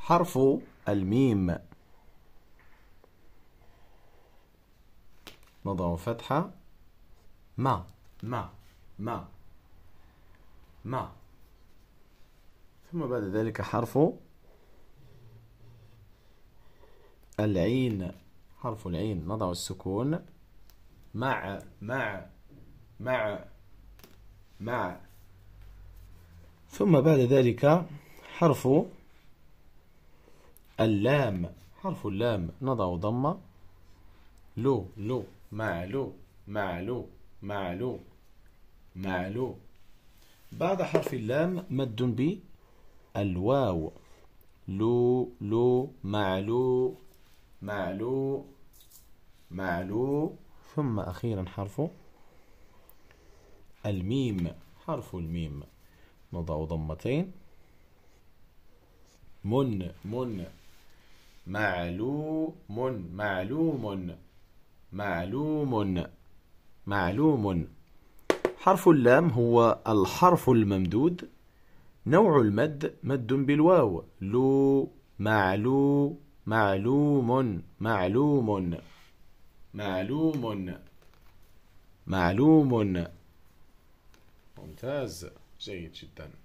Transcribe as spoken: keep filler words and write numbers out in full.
حرف الميم نضع فتحة ما ما ما ما ثم بعد ذلك حرف العين. حرف العين نضع السكون مع مع مع مع ثم بعد ذلك حرف اللام. حرف اللام نضع ضمة لو لو مع لو مع لو مع لو مع لو. بعد حرف اللام مد بالواو لو لو معلو معلو معلو. ثم أخيرا حرف الميم. حرف الميم نضع ضمتين من من معلوم معلوم معلوم معلوم. حرف اللام هو الحرف الممدود، نوع المد مد بالواو لو معلو معلوم معلوم معلوم معلوم. ممتاز، جيد جدا.